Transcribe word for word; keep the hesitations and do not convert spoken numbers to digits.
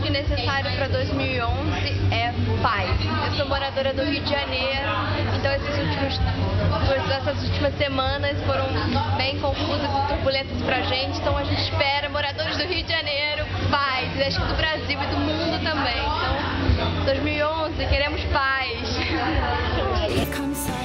que necessário para dois mil e onze é paz. Eu sou moradora do Rio de Janeiro, então esses últimos, essas últimas semanas foram bem confusas e turbulentas pra gente, então a gente espera, moradores do Rio de Janeiro, paz, e acho que do Brasil e do mundo também. Então, dois mil e onze, queremos paz.